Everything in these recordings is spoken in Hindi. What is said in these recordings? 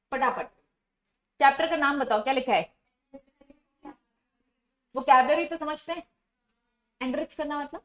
फटाफट। चैप्टर का नाम बताओ, क्या लिखा है? वोकैबुलरी तो समझते हैं, एनरिच करना मतलब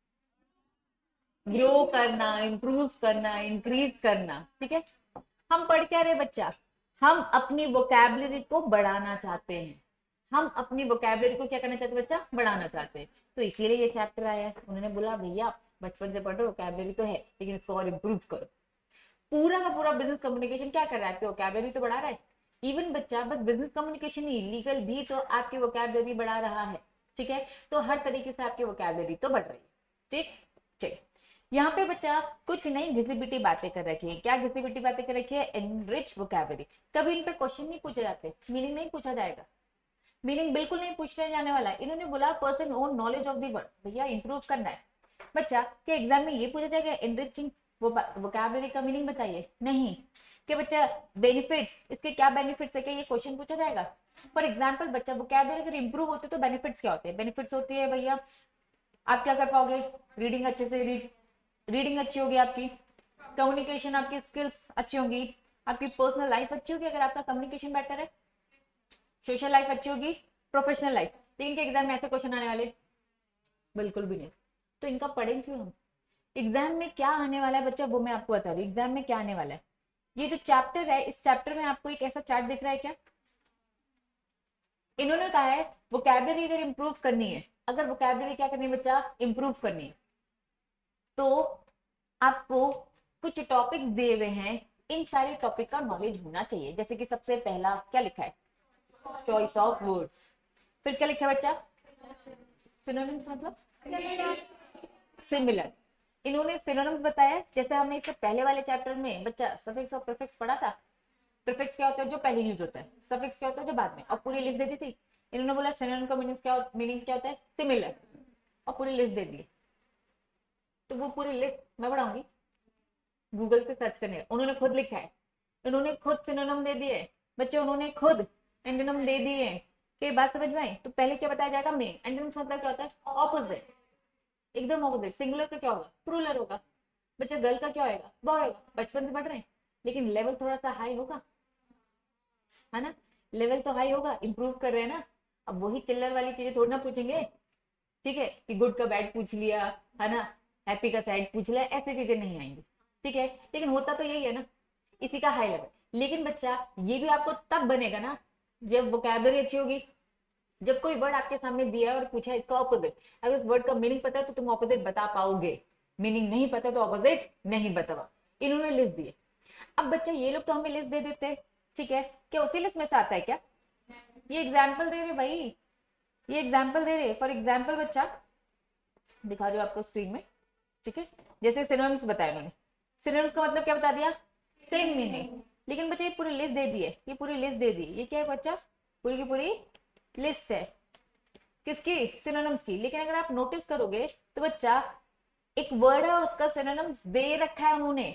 ग्रो करना, इंप्रूव करना, इंक्रीज करना, ठीक है। हम पढ़ क्या रहे बच्चा? हम अपनी वोकैबुलरी को बढ़ाना चाहते हैं। हम अपनी वोकैबुलरी को क्या करना चाहते हैं बच्चा? बढ़ाना चाहते हैं। तो इसीलिए ये चैप्टर आया है। उन्होंने बोला भैया बचपन से पढ़ रहे हो, वोकैबुलरी तो है लेकिन इसको और इम्प्रूव करो। पूरा का पूरा बिजनेस कम्युनिकेशन क्या कर रहा है? आपकी वोकैबुलरी तो बढ़ा रहा है। इवन बच्चा बस बिजनेस कम्युनिकेशन ही, लीगल भी तो आपकी वोकैबुलरी बढ़ा रहा है, ठीक है। तो हर तरीके से आपकी वोकैबुलरी तो बढ़ रही है, ठीक। चलिए, यहाँ पे बच्चा कुछ नई घिसी-पिटी बातें कर रखी है। क्या घिसी-पिटी बातें कर रखी है? Enrich vocabulary. कभी इन पे क्वेश्चन नहीं पूछे जाते, मीनिंग नहीं पूछा जाएगा, मीनिंग बिल्कुल नहीं पूछने जाने वाला है। इन्होंने बोला person own knowledge of the word. भैया इंप्रूव करना है बच्चा। क्या एग्जाम में ये पूछा जाएगा एनरिचिंग वोकैबुलरी का मीनिंग बताइए? नहीं। कि बच्चा बेनिफिट्स, इसके क्या बेनिफिट्स है, क्या ये क्वेश्चन पूछा जाएगा? फॉर एग्जाम्पल बच्चा वोकैबुलरी अगर इंप्रूव होते तो बेनिफिट्स क्या होते हैं? बेनिफिट्स होती है भैया आप क्या कर पाओगे? रीडिंग अच्छे से रीडिंग अच्छी होगी आपकी, कम्युनिकेशन आपकी स्किल्स अच्छी होंगी, आपकी पर्सनल लाइफ अच्छी होगी अगर आपका कम्युनिकेशन बेटर है, सोशल लाइफ अच्छी होगी, प्रोफेशनल लाइफ। लेकिन के एग्जाम में ऐसे क्वेश्चन आने वाले बिल्कुल भी नहीं। तो इनका पढ़ें क्यों हम? एग्जाम में क्या आने वाला है बच्चा वो मैं आपको बता रही हूँ। एग्जाम में क्या आने वाला है, ये जो चैप्टर है, इस चैप्टर में आपको एक ऐसा चार्ट दिख रहा है क्या? इन्होंने कहा है वोकैबुलरी अगर इंप्रूव करनी है, अगर वोकैबुलरी क्या करनी है बच्चा? इंप्रूव करनी है, तो आपको कुछ टॉपिक्स दिए हुए हैं, इन सारे टॉपिक का नॉलेज होना चाहिए। जैसे कि सबसे पहला क्या लिखा है? Choice of words. फिर क्या लिखा है बच्चा? सिनोनिम्स मतलब सिमिलर। इन्होंने सिनोनिम्स बताया, जैसे हमने इससे पहले वाले चैप्टर में बच्चा सफिक्स और प्रीफिक्स पढ़ा था। प्रीफिक्स क्या होता है? जो पहले यूज होता है। सफिक्स क्या होता है? जो बाद में। और पूरी लिस्ट दे दी थी। इन्होंने बोला सिनोनिम का मीनिंग क्या होता है? सिमिलर। और पूरी लिस्ट दे दी। तो वो पूरी लिस्ट मैं पढ़ाऊंगी, गूगल पे सर्च करने। उन्होंने खुद लिखा है, उन्होंने खुद सिनोनिम दे दिए बच्चे, उन्होंने खुद एंटोनिम दे दिए। कि बात समझ में आई? तो पहले क्या बताया जाएगा? में। एंटोनिम मतलब क्या होता है? ऑपोजिट, एकदम ऑपोजिट। सिंगुलर का क्या होगा? प्लूरल होगा। बच्चा गर्ल का क्या होगा? बॉय होगा। बचपन से पढ़ रहे हैं लेकिन लेवल थोड़ा सा हाई होगा, है ना। लेवल तो हाई होगा, इंप्रूव कर रहे हैं ना। अब वही चिल्लर वाली चीजें थोड़ी ना पूछेंगे, ठीक है, कि गुड का बैड पूछ लिया, है ना, हैप्पी का सैड पूछ लिया, ऐसी चीजें नहीं आएंगी, ठीक है। लेकिन होता तो यही है ना, इसी का हाई लेवल। लेकिन बच्चा ये भी आपको तब बनेगा ना जब वोकैबुलरी अच्छी होगी। जब कोई वर्ड आपके सामने दिया है और पूछा इसका ऑपोजिट, अगर उस वर्ड का मीनिंग पता है तो तुम ऑपोजिट बता पाओगे, मीनिंग नहीं पता तो ऑपोजिट नहीं बता। इन्होंने लिस्ट दिए। अब बच्चा ये लोग तो हमें लिस्ट दे देते हैं, ठीक है, क्या उसी लिस्ट में से आता है क्या? ये एग्जाम्पल दे रहे भाई, ये एग्जाम्पल दे रहे। फॉर एग्जाम्पल बच्चा दिखा रही हूँ आपको स्क्रीन में, ठीक है। जैसे सिनोनिम्स बताया उन्होंने, सिनोनिम्स का मतलब क्या बता दिया? Same meaning. लेकिन बच्चा ये पूरी लिस्ट दे दी है, ये पूरी लिस्ट दे दी। ये क्या है बच्चा? पूरी की पूरी लिस्ट है किसकी? सिनोनिम्स की। लेकिन अगर आप नोटिस करोगे तो बच्चा एक वर्ड है और उसका सिनोनिम्स दे रखा है उन्होंने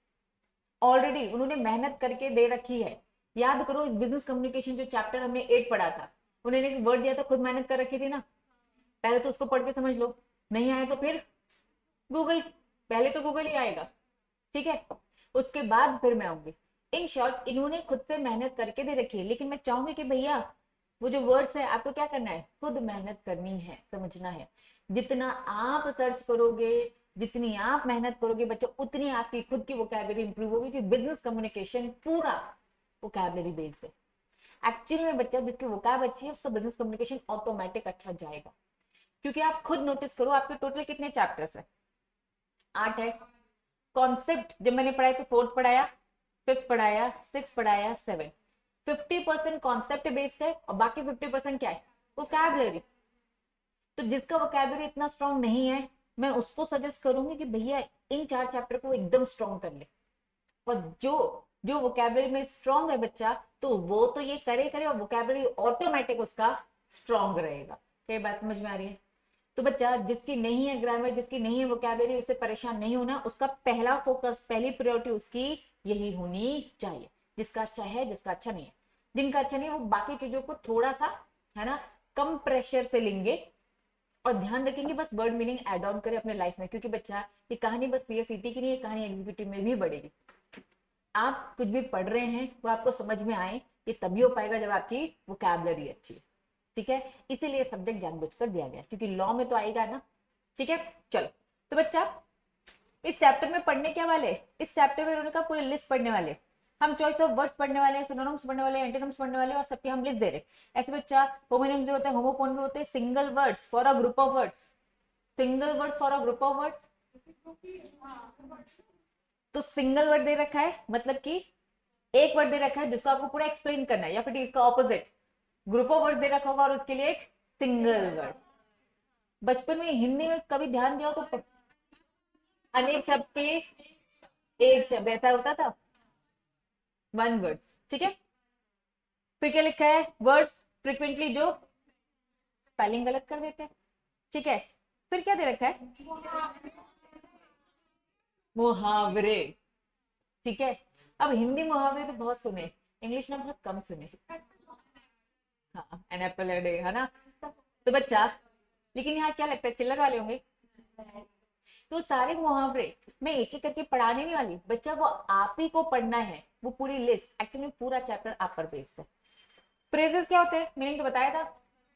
ऑलरेडी, उन्होंने मेहनत करके दे रखी है। याद करो इस बिजनेस कम्युनिकेशन जो चैप्टर हमने 8 पढ़ा था, उन्होंने एक वर्ड दिया था, खुद मेहनत कर रखी थी ना। पहले तो उसको पढ़ के समझ लो, नहीं आया तो फिर गूगल, पहले तो गूगल ही आएगा, ठीक है, उसके बाद फिर मैं आऊंगी। इन शॉर्ट इन्होंने खुद से मेहनत करके दे रखी है। लेकिन मैं चाहूंगी कि भैया वो जो वर्ड्स है आपको क्या करना है? खुद मेहनत करनी है, समझना है। जितना आप सर्च करोगे, जितनी आप मेहनत करोगे बच्चों, उतनी आपकी खुद की वोकैबुलरी इंप्रूव होगी। कि बिजनेस कम्युनिकेशन पूरा वोकैबुलरी बेस्ड है। एक्चुअली में बच्चा जिसकी वोकैब अच्छी है उसका बिजनेस कम्युनिकेशन ऑटोमेटिक अच्छा जाएगा। क्योंकि आप खुद नोटिस करो आपके टोटल कितने चैप्टर्स है? 8 है। कॉन्सेप्ट जब मैंने पढ़ाया तो 4th पढ़ाया, 5th पढ़ाया, 6th पढ़ाया, 7। 50% कॉन्सेप्ट बेस्ड है और बाकी 50% क्या है? वोकैबुलरी। तो जिसका वोकैबुलरी इतना स्ट्रांग नहीं है, मैं उसको सजेस्ट करूंगी कि भैया इन 4 चैप्टर को एकदम स्ट्रांग कर ले। और जो जो वोकैबुलरी में स्ट्रांग है बच्चा, तो वो तो ये करे करे और वोकैबुलरी ऑटोमेटिक उसका स्ट्रांग रहेगा। क्या बात समझ में आ रही है? तो बच्चा जिसकी नहीं है ग्रामर, जिसकी नहीं है वोकैबुलरी, उसे परेशान नहीं होना। उसका पहला फोकस, पहली प्रायोरिटी उसकी यही होनी चाहिए। जिसका अच्छा है, जिसका अच्छा नहीं है। जिनका अच्छा नहीं है वो बाकी चीजों को थोड़ा सा, है ना, कम प्रेशर से लेंगे और ध्यान रखेंगे बस वर्ड मीनिंग एड ऑन करें अपने लाइफ में। क्योंकि बच्चा ये कहानी बस सीएसईटी की नहीं है, कहानी एग्जीक्यूटिव में भी बढ़ेगी। आप कुछ भी पढ़ रहे हैं वो आपको समझ में आए, ये तभी हो पाएगा जब आपकी वोकैबुलरी अच्छी है। ठीक है, इसीलिए सब्जेक्ट जानबूझकर दिया गया, क्योंकि लॉ में तो आएगा ना। ठीक है, चलो तो बच्चा इस चैप्टर में पढ़ने क्या वाले, इस चैप्टर में उन्होंने कहा पूरी लिस्ट पढ़ने वाले, हम चॉइस ऑफ वर्ड्स पढ़ने वाले हैं, सिनोनिम्स पढ़ने वाले हैं, एंटोनिम्स पढ़ने वाले हैं, और सबकी हम लिस्ट दे रहे हैं। ऐसे बच्चा होमोनिम्स जो होते हैं, होमोफोन भी होते हैं, single words for a group of words, single words for a group of words. तो सिंगल वर्ड दे रखा है मतलब कि एक वर्ड दे रखा है जिसको आपको पूरा एक्सप्लेन करना है, या फिर इसका ऑपोजिट ग्रुप ऑफ वर्ड दे रखा होगा और उसके लिए एक सिंगल वर्ड। बचपन में हिंदी में कभी ध्यान दिया तो अनेक शब्द के एक शब्द ऐसा होता था, वन वर्ड। ठीक है, फिर क्या लिखा है, वर्ड्स फ्रिक्वेंटली जो स्पेलिंग गलत कर देते हैं। ठीक है, फिर क्या दे रखा है, मुहावरे। ठीक है, अब हिंदी मुहावरे तो बहुत सुने, इंग्लिश में बहुत कम सुने। हाँ, एन एप्पल ए डे, है ना। तो बच्चा लेकिन यहाँ क्या लगता है, चिल्लर वाले होंगे, तो सारे मुहावरे मैं एक एक करके पढ़ाने नहीं वाली बच्चा, वो आप ही को पढ़ना है, वो पूरी लिस्ट, एक्चुअली पूरा चैप्टर आप पर बेस्ड है। फ्रेजेस क्या होते हैं, मीनिंग तो बताया था।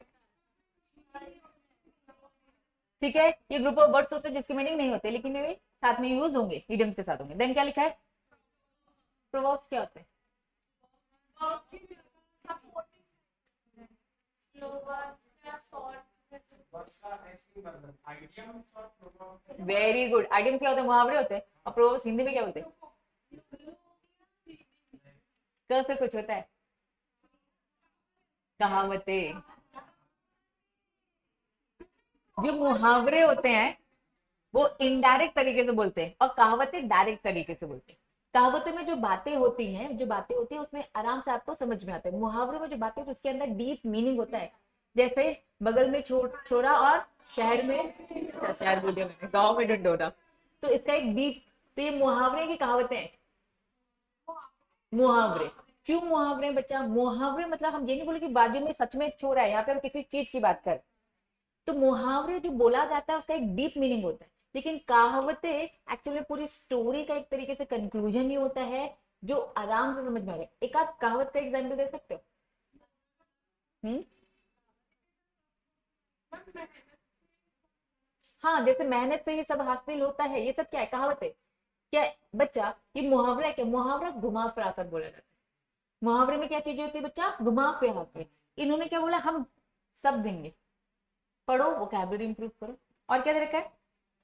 ठीक है, ये ग्रुप ऑफ वर्ड्स होते हैं जिसके मीनिंग नहीं होते, लेकिन वे साथ में यूज होंगे, इडियम्स के साथ होंगे। देन क्या लिखा है, प्रोवर्ब्स क्या होते हैं, वेरी गुड, आइडियम्स क्या होते हैं, मुहावरे होते हैं। और प्रोवर्ब्स हिंदी में क्या बोलते हैं, क से कुछ होता है, कहावतें। जो मुहावरे होते हैं वो इनडायरेक्ट तरीके से बोलते हैं, और कहावतें डायरेक्ट तरीके से बोलते हैं। कहावतों में जो बातें होती हैं, उसमें आराम से आपको समझ में आता है। मुहावरे में जो बातें होती है उसके अंदर डीप मीनिंग होता है, जैसे बगल में छोरा और शहर में, अच्छा शहर बोल दिया मैंने, गाँव में ढिंढोरा, तो इसका एक डीप, तो ये मुहावरे की कहावतें हैं। मुहावरे क्यों मुहावरे बच्चा, मुहावरे मतलब हम ये नहीं बोले कि बाजू में सच में एक छोरा है, यहाँ पे हम किसी चीज की बात करें। तो मुहावरे जो बोला जाता है उसका एक डीप मीनिंग होता है, लेकिन कहावतें एक्चुअली पूरी स्टोरी का एक तरीके से कंक्लूजन ही होता है, जो आराम से समझ में आ जाए। एक आध कहावत का एग्जाम्पल दे सकते हो? हाँ, जैसे मेहनत से ये सब हासिल होता है, ये सब क्या है, कहावत है। क्या है? बच्चा ये मुहावरा है क्या, मुहावरा घुमा फिरा कर बोला जाता है। मुहावरे में क्या चीजें होती है बच्चा, घुमा फिरा के। इन्होंने क्या बोला, हम सब देंगे, पढ़ो वोकैबुलरी इंप्रूव करो। और क्या दे रखा है,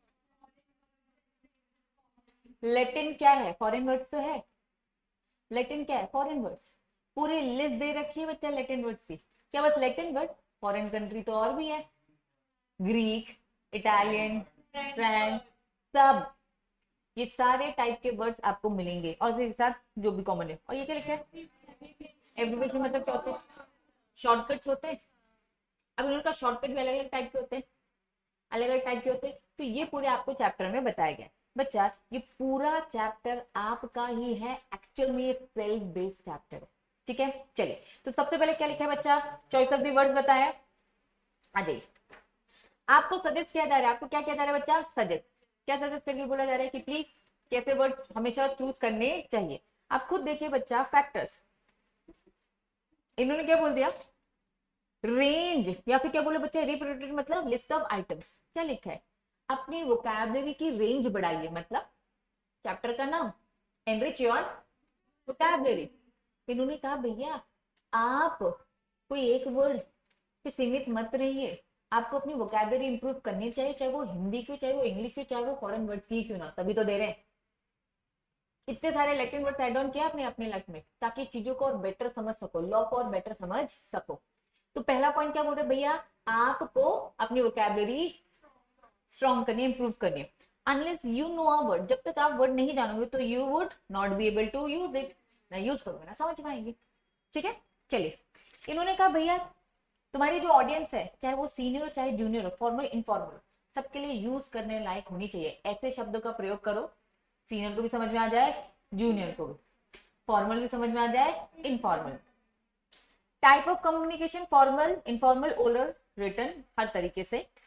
लैटिन क्या है, फॉरेन वर्ड्स तो है, लैटिन क्या है, फॉरेन वर्ड्स। पूरी लिस्ट दे रखी है बच्चा लैटिन वर्ड्स की। क्या बस लैटिन वर्ड, फॉरेन कंट्री तो और भी है, ग्रीक, इटालियन, फ्रेंच, सब, ये सारे टाइप के वर्ड्स आपको मिलेंगे, और इसके साथ जो भी कॉमन है। और ये क्या लिखा है, एब्रिविएशन मतलब क्या होते हैं, शॉर्टकट्स होते हैं। अब इनका शॉर्टकट भी अलग अलग टाइप के होते हैं, अलग अलग टाइप के होते हैं। तो ये पूरे आपको चैप्टर में बताया गया। बच्चा ये पूरा चैप्टर आपका ही है, एक्चुअल में ये सेल्फ बेस्ड चैप्टर है। ठीक है, चलिए तो सबसे पहले क्या लिखा है बच्चा, चॉइस ऑफ द वर्ड्स बताया। आ जाइए, आपको सजेस्ट किया जा रहा है, आपको क्या किया जा रहा है बच्चा, सजेस्ट। क्या सजेस्ट करके बोला जा रहा है कि प्लीज कैसे वर्ड हमेशा चूज करने चाहिए। आप खुद देखिए बच्चा, फैक्टर्स, इन्होंने क्या बोल दिया, रेंज, या फिर क्या बोले बच्चे, रिप्रेजेंटेटिव मतलब लिस्ट ऑफ आइटम्स। क्या लिखा है, अपनी वोकैबुलरी की रेंज बढ़ाइए, मतलब चैप्टर का नाम एनरिच योर वोकैबुलरी। इन्होंने कहा भैया आप कोई एक वर्ड पे सीमित मत रहिए, आपको अपनी वोकैबुलरी इंप्रूव करनी चाहिए, चाहे वो हिंदी की, चाहे वो इंग्लिश की, चाहे वो फॉरेन वर्ड्स की क्यों ना, तभी तो दे रहे हैं। इतने सारे लैटिन वर्ड्स ऐड ऑन किया आपने अपनी लाइफ में, ताकि चीजों को और बेटर समझ सको, लॉ को और बेटर समझ सको। तो पहला पॉइंट क्या बोल रहे भैया, आपको अपनी वोकैबुलरी स्ट्रॉन्ग करनी है, इंप्रूव करनी है। Unless you know a word, जब तक आप वर्ड नहीं जानोगे तो you would not be able to use it, ना यूज करोगे ना समझ पाएंगे। ठीक है, चलिए इन्होंने कहा भैया तुम्हारी जो ऑडियंस है, चाहे वो सीनियर हो चाहे जूनियर हो, फॉर्मल इनफॉर्मल, सबके लिए यूज करने लायक होनी चाहिए। ऐसे शब्दों का प्रयोग करो, सीनियर को भी समझ में आ जाए, जूनियर को भी, फॉर्मल भी समझ में आ जाए, informal. Type of communication, formal, informal, oral, written, हर तरीके से।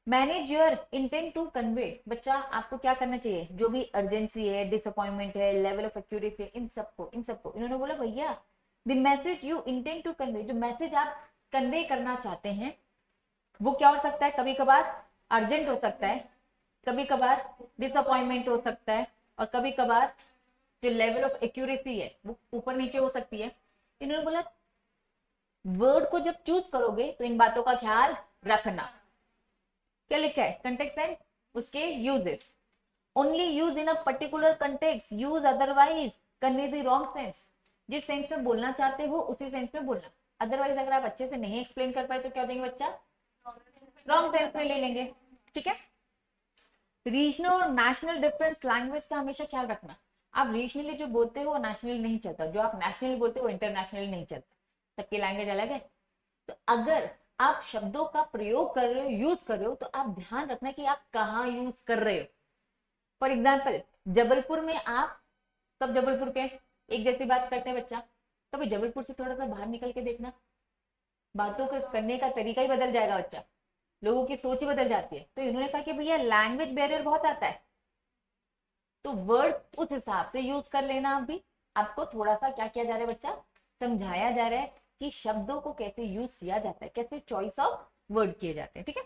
Manage your intent to convey. बच्चा आपको क्या करना चाहिए, जो भी अर्जेंसी है, डिसअपॉइंटमेंट है, लेवल ऑफ एक्यूरेसी है, इन सबको इन्होंने बोला भैया the message you intent to convey, जो मैसेज आप कन्वे करना चाहते हैं वो क्या हो सकता है, कभी कभार अर्जेंट हो सकता है, कभी कभार डिसअपॉइंटमेंट हो सकता है, और कभी कभार जो लेवल ऑफ एक्यूरेसी है वो ऊपर नीचे हो सकती है। इन्होंने बोला वर्ड को जब चूज करोगे तो इन बातों का ख्याल रखना। क्या लिखा है, कंटेक्स्ट एंड उसके uses, only use in a particular context, use otherwise convey the wrong sense. जिस सेंस में बोलना चाहते हो उसी सेंस में बोलना, अदरवाइज अगर आप अच्छे से नहीं एक्सप्लेन कर पाए तो क्या देंगे बच्चा, रॉन्ग सेंस में ले लेंगे। ठीक है, रीजनल और नेशनल डिफरेंस लैंग्वेज का हमेशा ख्याल रखना। आप रीजनली जो बोलते हो नेशनली नहीं चलता, जो आप नेशनली बोलते हो इंटरनेशनली नहीं चलता, सबकी लैंग्वेज अलग है। तो अगर आप शब्दों का प्रयोग कर रहे हो, यूज कर रहे हो, तो आप ध्यान रखना कि आप कहाँ यूज कर रहे हो। फॉर एग्जाम्पल जबलपुर में आप सब जबलपुर के एक जैसी बात करते हैं बच्चा, कभी जबलपुर से थोड़ा सा बाहर निकल के देखना, बातों के करने का तरीका ही बदल जाएगा बच्चा, लोगों की सोच ही बदल जाती है। तो इन्होंने कहा कि भैया लैंग्वेज बैरियर बहुत आता है, तो वर्ड उस हिसाब से यूज कर लेना। अभी आपको थोड़ा सा क्या किया जा रहा है बच्चा, समझाया जा रहा है कि शब्दों को कैसे यूज किया जाता है, कैसे चॉइस ऑफ वर्ड किए जाते हैं। ठीक है,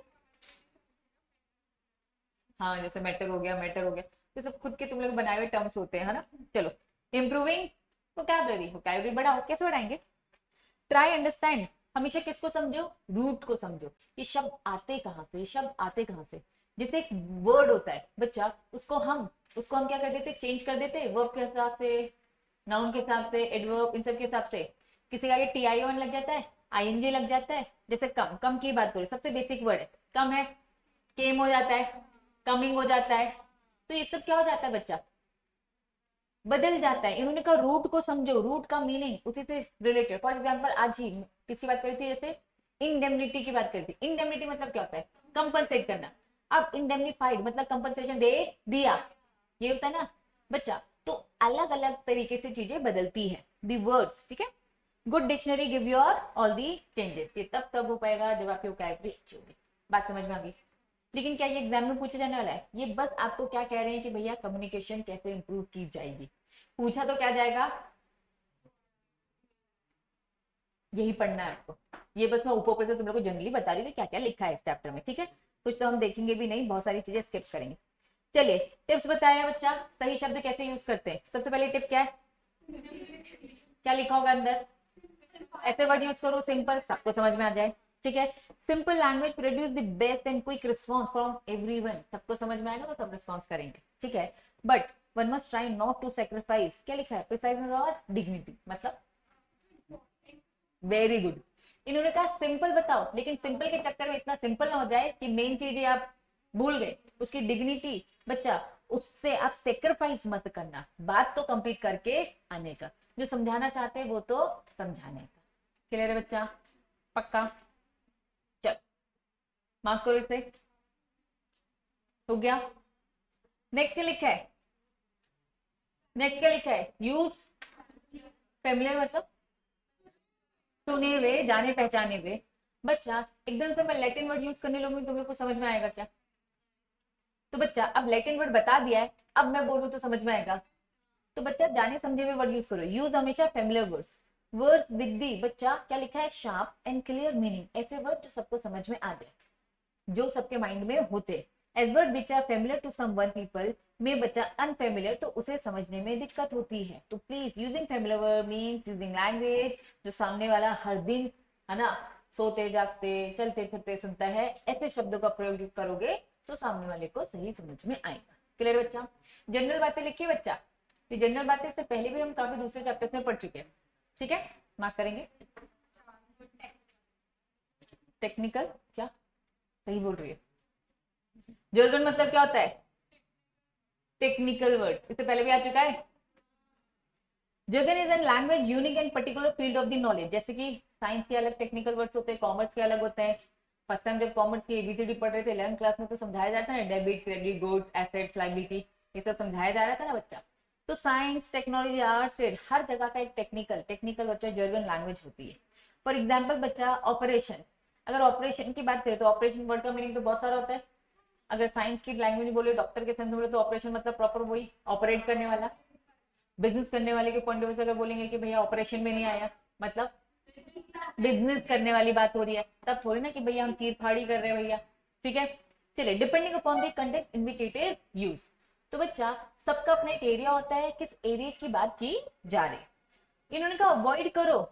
हाँ जैसे मैटर हो गया, मैटर हो गया, तो सब खुद के तुम लोग बनाए हुए टर्म्स होते हैं, है ना। चलो, इम्प्रूविंग वोकैबुलरी, वोकैबुलरी बढ़ाओ, कैसे बढ़ाएंगे, ट्राई अंडरस्टैंड, हमेशा किसको समझो, रूट को समझो, ये शब्द आते कहाँ से, ये शब्द आते कहाँ से। जैसे एक वर्ड होता है बच्चा, उसको हम क्या कर देते, चेंज कर देते वर्ब के हिसाब से, नाउन के हिसाब से, एडवर्ब, इन सब के हिसाब से। किसी का ये TION लग जाता है, ING लग जाता है। जैसे कम, कम की बात करो, सबसे बेसिक वर्ड है कम है, केम हो जाता है, कमिंग हो जाता है। तो ये सब क्या हो जाता है बच्चा, बदल जाता है। इन्होंने कहा रूट को समझो, रूट का मीनिंग उसी से रिलेटेड। फॉर एग्जाम्पल आज ही किसकी बात करी थी, जैसे इंडेमनिटी की बात करी थी। इंडेमनिटी मतलब क्या होता है, कंपनसेट करना। अब इंडेमनिफाइड मतलब कंपनसेशन दे दिया, ये होता है ना बच्चा। तो अलग अलग तरीके से चीजें बदलती है, दी वर्ड्स। ठीक है, good dictionary give your all the changes. ये तब हो पाएगा जब आपकी वोकैबुलरी अच्छी होगी। बात समझ में आ गई। लेकिन क्या ये एग्जाम में पूछा जाने वाला है, ये बस आपको क्या कह रहे हैं कि भैया कम्युनिकेशन कैसे इंप्रूव की जाएगी। पूछा तो क्या जाएगा, यही पढ़ना है आपको। ये बस मैं ऊपर से तुम लोग को जनरली बता रही थी क्या क्या लिखा है इस चैप्टर में। ठीक है, कुछ तो हम देखेंगे भी नहीं, बहुत सारी चीजें स्किप करेंगे। चलिए टिप्स बताया बच्चा, सही शब्द कैसे यूज करते हैं। सबसे पहले टिप क्या है, क्या लिखा होगा अंदर, ऐसे वर्ड यूज करो सिंपल, सबको समझ में आ जाए। ठीक है, simple language produce the best and quick response from everyone. सबको समझ में आएगा तो सब रिस्पांस करेंगे। ठीक है, but one must try not to sacrifice, क्या लिखा है, प्रिसाइजनेस और डिग्निटी, मतलब वेरी गुड। इन्होंने कहा सिंपल बताओ, लेकिन सिंपल के चक्कर में इतना सिंपल ना हो जाए कि मेन चीजें आप भूल गए, उसकी डिग्निटी बच्चा, उससे आप सेक्रीफाइस मत करना। बात तो कंप्लीट करके आने का, जो समझाना चाहते हैं वो तो समझाने का। क्लियर है बच्चा, पक्का। चल मार्क करो इसे, हो गया। नेक्स्ट क्या लिखा है, नेक्स्ट क्या लिखा है, यूज फेमिलियर मतलब सुने हुए, जाने पहचाने हुए। बच्चा एकदम से मैं लैटिन वर्ड यूज करने लगूंगी, तुम लोग को समझ में आएगा क्या। तो बच्चा अब लैटिन वर्ड बता दिया है, अब मैं बोलूं तो समझ में आएगा। तो बच्चा जाने समझे हुए वर्ड यूज करो, यूज हमेशा familiar words, words with the बच्चा क्या लिखा है, शार्प एंड क्लियर मीनिंग। ऐसे वर्ड जो सबको समझ में आ जाए, जो सबके माइंड में होते। As word which are familiar to some one people में बच्चा अनफेमिलियर, तो उसे समझने में दिक्कत होती है। तो please using familiar word means using language जो सामने वाला हर दिन, है ना, सोते जागते चलते फिरते सुनता है, ऐसे शब्दों का प्रयोग करोगे तो सामने वाले को सही समझ में आएगा। क्लियर बच्चा। जनरल बातें लिखिए बच्चा, ये जनरल बातें इससे पहले भी हम काफी दूसरे चैप्टर में पढ़ चुके हैं। ठीक है, मार्क करेंगे। टेक्निकल, क्या सही बोल रही है, जर्गन मतलब क्या होता है, टेक्निकल वर्ड, इससे पहले भी आ चुका है। Jargon is an language unique and particular field of the knowledge. जैसे कि साइंस के अलग टेक्निकल वर्ड्स होते हैं, कॉमर्स के अलग होते हैं। फर्स्ट टाइम जब कॉमर्स की ABCD पढ़ रहे थे 11th क्लास में, तो समझाया जाता है debit credit goods assets liability, ये सब समझाया जा रहा था ना बच्चा। तो साइंस टेक्नोलॉजी आर्ट्स हर जगह का एक टेक्निकल बच्चा जर्गन लैंग्वेज होती है। फॉर एग्जाम्पल बच्चा ऑपरेशन, अगर ऑपरेशन की बात करें तो ऑपरेशन वर्ड का मीनिंग तो बहुत सारा होता है। अगर साइंस की लैंग्वेज में बोले, डॉक्टर के सेंस में बोले तो ऑपरेशन मतलब प्रॉपर वही ऑपरेट करने वाला। बिजनेस करने वाले के पॉइंट ऑफ व्यू से अगर बोलेंगे कि भैया ऑपरेशन में नहीं आया, मतलब बिजनेस करने वाली बात हो रही है, तब थोड़ी ना कि भैया हम चीर फाड़ी कर रहे हैं भैया। ठीक है, चलिए depending upon the context in which it is use. तो बच्चा सबका अपना एक एरिया होता है, किस एरिया की बात की जा रही। इन्होंने कहा अवॉइड करो,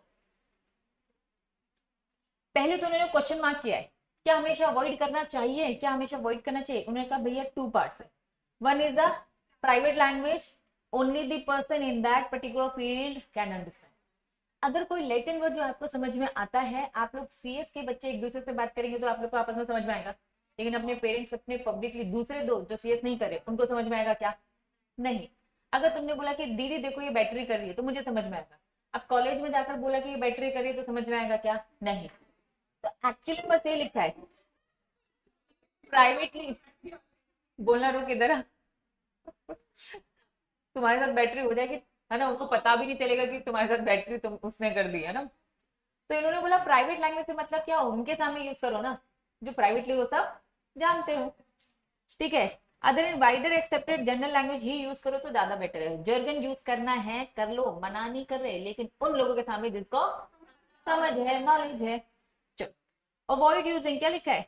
पहले तो उन्होंने क्वेश्चन मार्क किया है, क्या हमेशा अवॉइड करना चाहिए, क्या हमेशा अवॉइड करना चाहिए। उन्होंने कहा भैया टू पार्ट्स है, one is the private language, only the person in that particular field can understand. अगर कोई लैटिन वर्ड जो आपको समझ में आता है, आप लोग सीएस के बच्चे एक दूसरे से बात करेंगे तो आप लोग को आपस में समझ में आएगा, लेकिन अपने पेरेंट्स, अपने पब्लिकली दूसरे दोस्त जो सीएस नहीं करे उनको समझ में आएगा क्या? नहीं। अगर तुमने बोला कि दीदी देखो ये बैटरी कर रही है तो मुझे समझ में आएगा। अब कॉलेज में जाकर बोला कि ये बैटरी कर रही है तो समझ में आएगा क्या? नहीं। तो एक्चुअली बस ये लिखा है प्राइवेटली बोलना, रुक इधर आ। तुम्हारे साथ बैटरी हो जाएगी, है ना, उनको पता भी नहीं चलेगा कि तुम्हारे साथ बैटरी तुम उसने कर दी है ना। तो इन्होंने बोला प्राइवेट लैंग्वेज से मतलब क्या, उनके सामने यूज करो ना जो प्राइवेटली वो सब जानते हो। ठीक है, other in wider accepted general language ही यूज करो तो ज्यादा बेटर है। जर्गन यूज करना है कर लो, मना नहीं कर रहे, लेकिन उन लोगों के सामने जिसको समझ है, नॉलेज है। चलो अवॉइड यूजिंग क्या लिखा है,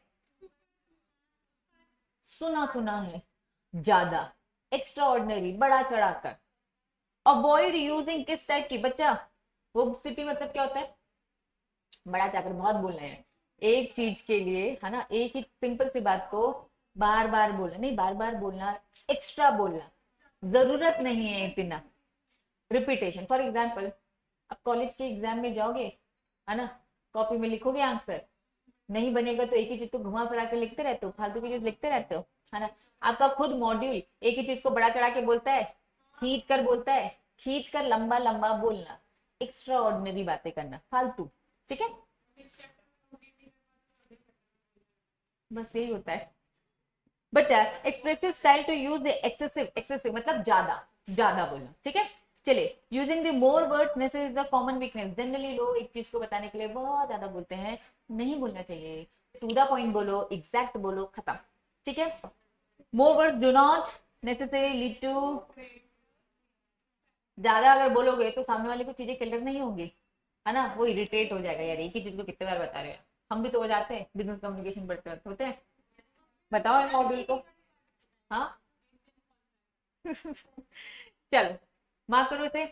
सुना सुना है, ज्यादा, एक्स्ट्रा ऑर्डिनरी, बड़ा चढ़ाकर। अवॉइड यूजिंग किस टाइप की बच्चा, वो सिटी मतलब क्या होता है, बड़ा चाकर, बहुत बोलना है एक चीज के लिए, है ना, एक ही सिंपल सी बात को बार बार बोलना नहीं, बार बार बोलना, एक्स्ट्रा बोलना, जरूरत नहीं है इतना रिपीटेशन। फॉर एग्जाम्पल अब कॉलेज के एग्जाम में जाओगे, है ना, कॉपी में लिखोगे आंसर, नहीं बनेगा तो एक ही चीज को घुमा फिरा के लिखते रहते हो, फालतू की चीज लिखते रहते हो, है ना। आपका खुद मॉड्यूल एक ही चीज को बड़ा चढ़ा के बोलता है, खींच कर बोलता है, खींच कर लंबा लंबा बोलना, एक्स्ट्रा ऑर्डिनरी बातें करना, फालतू। ठीक है, बस यही होता है बच्चा। Expressive style to use the excessive, excessive मतलब ज्यादा, ज्यादा बोलना। ठीक है, चलिए using the more words necessary is the common weakness. Generally लोग एक चीज को बताने के लिए बहुत ज्यादा बोलते हैं, नहीं बोलना चाहिए, टू द पॉइंट बोलो, एग्जैक्ट बोलो, खत्म। ठीक है, more words do not necessary lead to, ज्यादा अगर बोलोगे तो सामने वाले को चीजें क्लियर नहीं होंगी, है ना, वो इरिटेट हो जाएगा, यार एक ही चीज को कितने बार बता रहे हैं। हम भी तो हो जाते हैं, बिजनेस कम्युनिकेशन पढ़ते होते हैं, बताओ मॉड्यूल को। हाँ चलो माफ करो इसे।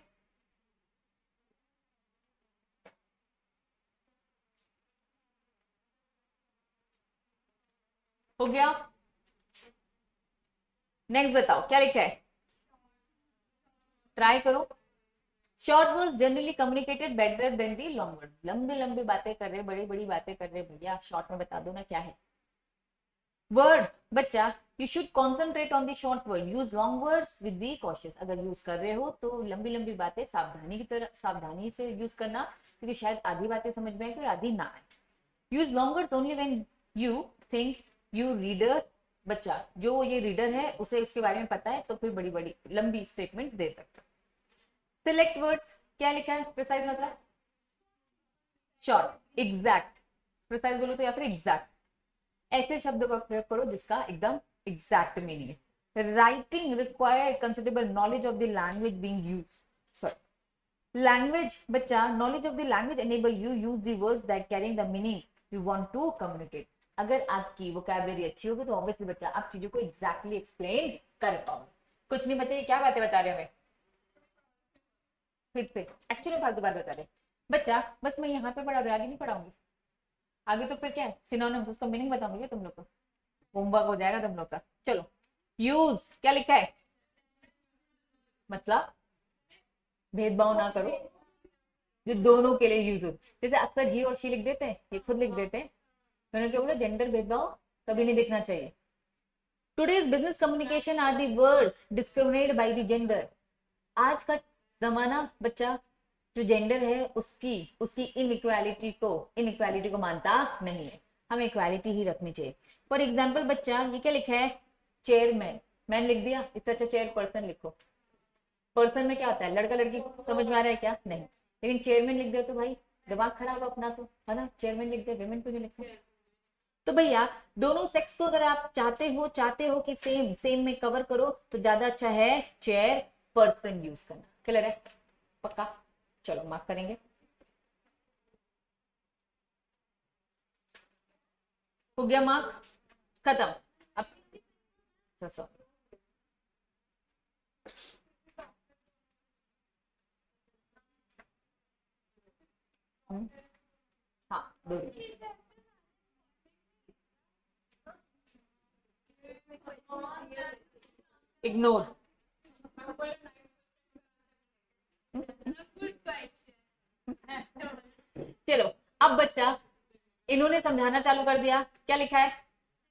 हो गया, नेक्स्ट बताओ क्या लिखा है, ट्राई करो। Short words generally communicated better than the long word. लंबी लंबी बातें कर रहे, बड़ी बड़ी बातें कर रहे, भैया शॉर्ट में बता दो ना क्या है। वर्ड बच्चा, you should concentrate on the short word, use long words with be cautious. अगर यूज कर रहे हो तो लंबी लंबी बातें सावधानी की तरह, सावधानी से यूज करना, क्योंकि शायद आधी बातें समझ में आएगी और आधी ना आए। Use long words only when you think you readers, बच्चा जो ये रीडर है उसे उसके बारे में पता है तो फिर बड़ी बड़ी लंबी स्टेटमेंट्स दे सकते हो। सिलेक्ट वर्ड्स क्या लिखा है, प्रिसाइज मतलब शॉर्ट, एग्जैक्ट, प्रिसाइज बोलो तो या फिर एग्जैक्ट, ऐसे शब्दों का प्रयोग करो जिसका एकदम एग्जैक्ट मीनिंग है। Writing require considerable knowledge of the language being used, sorry language बच्चा, knowledge of the language enable you use the words that carrying the meaning you want to communicate. अगर आपकी वोकैबुलरी अच्छी होगी तो ऑब्वियसली बच्चा आप चीजों को एग्जैक्टली एक्सप्लेन कर पाओगे। कुछ नहीं बच्चा, ये क्या बातें बता रहे हमें, फिर से एक्चुअली फालतू बात बता रहे बच्चा, बस मैं यहाँ पे पढ़ा रही, आगे नहीं पढ़ाऊंगी। आगे तो फिर क्या है, सिनोनिम्स, उसका मीनिंग बताऊंगी तुम लोग को, होमवर्क हो जाएगा तुम लोग का। चलो यूज क्या लिखा है, मतलब भेदभाव ना करो, जो दोनों के लिए यूज हो। जैसे अक्सर ही और शी लिख देते हैं, ये खुद लिख देते हैं, उन्होंने क्या बोला, जेंडर भेदभाव कभी नहीं देखना चाहिए। Today's business communication are the words discriminated by the gender. आज का जमाना बच्चा जो जेंडर है उसकी उसकी इनइक्वालिटी को मानता नहीं है, हमें इक्वालिटी ही रखनी चाहिए। फॉर एग्जाम्पल बच्चा ये क्या लिखा है, चेयरमैन, मैन लिख दिया, इससे अच्छा चेयर पर्सन लिखो। पर्सन में क्या होता है, लड़का लड़की, समझ में आ रहा है क्या, नहीं, लेकिन चेयरमैन लिख दिया तो भाई दिमाग खराब अपना तो, है ना, चेयरमैन लिख दे, विमेन क्यों नहीं लिखते? तो भैया दोनों सेक्स को अगर आप चाहते हो कि सेम सेम में कवर करो तो ज्यादा अच्छा है चेयर पर्सन यूज करना। क्लियर है? पक्का? चलो मार्क करेंगे। हो गया मार्क, खत्म। अब सॉरी, हाँ दो इग्नोर। चलो अब बच्चा, इन्होंने समझाना चालू कर दिया, क्या लिखा है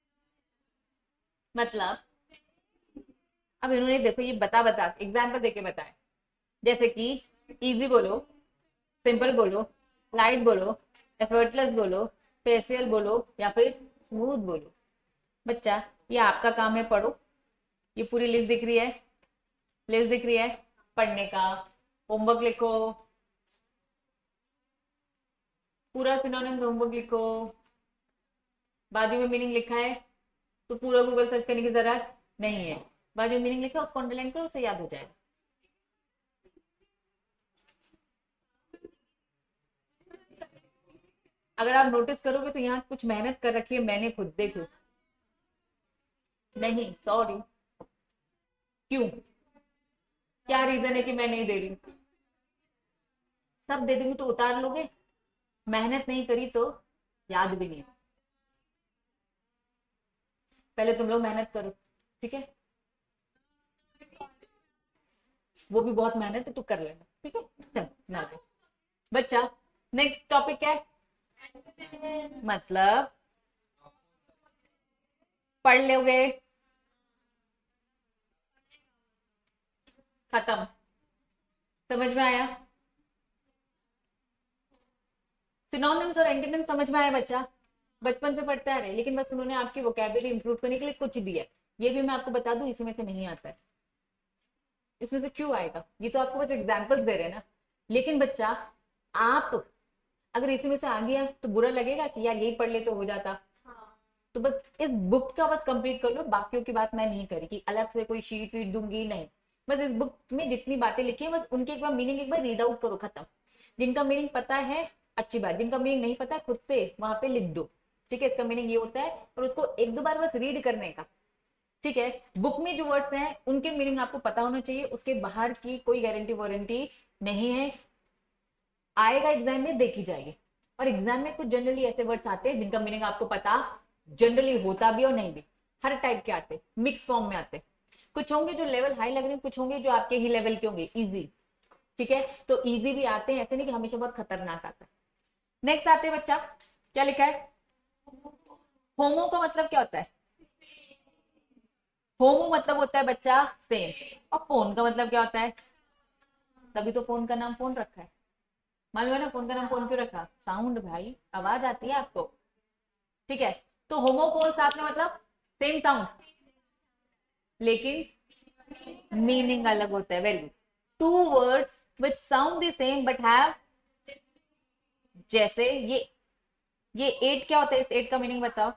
मतलब, अब इन्होंने देखो ये बता एग्जाम्पल देके बताए, जैसे कि इजी बोलो, सिंपल बोलो, लाइट बोलो, एफर्टलेस बोलो, फेशियल बोलो या फिर स्मूथ बोलो। बच्चा ये आपका काम है, पढ़ो। ये पूरी लिस्ट दिख रही है, लिस्ट दिख रही है पढ़ने का, होमवर्क लिखो, पूरा सिनोनिम्स होमवर्क लिखो, बाजू में मीनिंग लिखा है तो पूरा गूगल सर्च करने की जरूरत नहीं है, बाजू में मीनिंग लिखा उसको अंडरलाइन करो, उससे याद हो जाएगा। अगर आप नोटिस करोगे तो यहाँ कुछ मेहनत कर रखी है मैंने खुद, देखो। नहीं सॉरी, क्यों, क्या रीजन है कि मैं नहीं दे रही? सब दे दूंगी तो उतार लोगे, मेहनत नहीं करी तो याद भी नहीं। पहले तुम लोग मेहनत करो, ठीक है? वो भी बहुत मेहनत है, तू कर लेना, ठीक है? चल ना ले। बच्चा नेक्स्ट टॉपिक क्या है मतलब, पढ़ लोगे, खत्म। समझ में आया? सिनोनिम्स और एंटोनिम्स समझ में आया बच्चा? बचपन से पढ़ते आ रहे, लेकिन बस उन्होंने आपकी वोकैबुलरी इंप्रूव करने के लिए कुछ दिया। ये भी मैं आपको बता दूं, इसमें से नहीं आता है। इसमें से क्यों आएगा? ये तो आपको बस एग्जाम्पल्स दे रहे हैं ना। लेकिन बच्चा आप अगर इसी में से आ गया तो बुरा लगेगा कि यार यही पढ़ ले तो हो जाता। तो बस इस बुक का बस कंप्लीट कर लो, बाकियों की बात मैं नहीं करी कि अलग से कोई शीट वीट दूंगी, नहीं। बस इस बुक में जितनी बातें लिखी है बस उनके एक बार मीनिंग एक बार रीड आउट करो, खत्म। जिनका मीनिंग पता है अच्छी बात, जिनका मीनिंग नहीं पता है खुद से वहां पे लिख दो, ठीक है? इसका मीनिंग ये होता है, और उसको एक दो बार बस रीड करने का, ठीक है? बुक में जो वर्ड्स हैं उनके मीनिंग आपको पता होना चाहिए, उसके बाहर की कोई गारंटी वारंटी नहीं है। आएगा एग्जाम में देखी जाएगी, और एग्जाम में कुछ जनरली ऐसे वर्ड्स आते हैं जिनका मीनिंग आपको पता जनरली होता भी और नहीं भी, हर टाइप के आते, मिक्स फॉर्म में आते। कुछ होंगे जो लेवल हाई लग रहे हैं, कुछ होंगे जो आपके ही लेवल के होंगे, इजी, ठीक है? तो इजी भी आते हैं, ऐसे नहीं कि हमेशा बहुत खतरनाक आता है। नेक्स्ट आते हैं बच्चा, क्या लिखा है? होमो का मतलब क्या होता है? होमो मतलब होता है बच्चा सेम, और फोन का मतलब क्या होता है? तभी तो फोन का नाम फोन रखा है, मालूम है ना फोन का नाम फोन क्यों रखा? साउंड भाई, आवाज आती है आपको, ठीक है? तो होमोफोन साथ में मतलब सेम साउंड, लेकिन मीनिंग अलग होता है। Very good. Two words which sound the same but have, जैसे ये एट क्या होता है? इस एट का मीनिंग बताओ।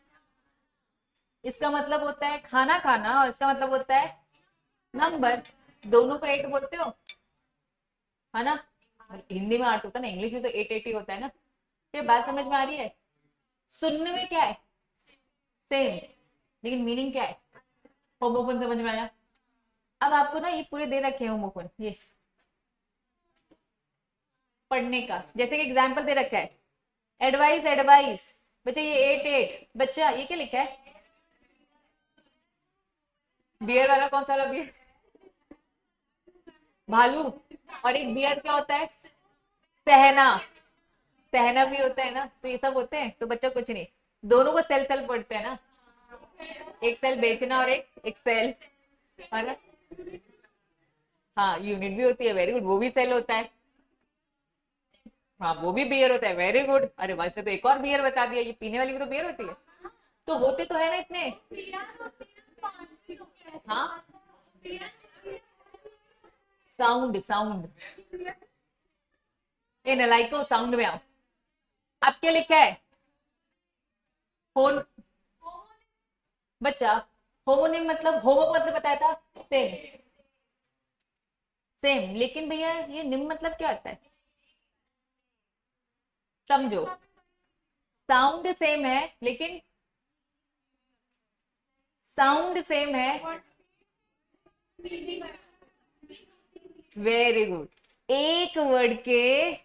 इसका मतलब होता है खाना खाना, और इसका मतलब होता है नंबर। दोनों को एट बोलते हो, है ना? हिंदी में आठ होता है ना, इंग्लिश में तो एट एट ही होता है ना। तो बात समझ में आ रही है? सुनने में क्या है? सेम, लेकिन मीनिंग क्या है? होमोफोन। समझ में आया? अब आपको ना ये पूरे दे रखे हैं होमोफोन, ये पढ़ने का, जैसे कि एग्जाम्पल दे रखा है, एडवाइस एडवाइस। बच्चा ये एट एट, बच्चा ये क्या लिखा है? बियर वाला कौन सा वाला बियर? भालू। और एक बियर क्या होता है? सहना। सहना भी होता है ना, तो ये सब होते हैं। तो बच्चा कुछ नहीं, दोनों को सेल सेल पढ़ते हैं ना, एक सेल बेचना और एक सेल, है ना? हाँ यूनिट भी होती है, वेरी गुड, वो भी सेल होता है। हाँ वो भी बियर होता है, वेरी गुड। अरे वाह, इसने तो एक और बियर बता दिया, ये पीने वाली भी तो बियर होती है। तो होते तो है ना इतने। हाँ साउंड साउंड, ए नलाइको, साउंड में आओ। अब क्या लिखा है? होन बच्चा, होमोनिम मतलब, होमो मतलब बताया था सेम, सेम। लेकिन भैया ये निम मतलब क्या होता है? समझो, साउंड सेम है लेकिन, साउंड सेम है, वेरी गुड। एक वर्ड के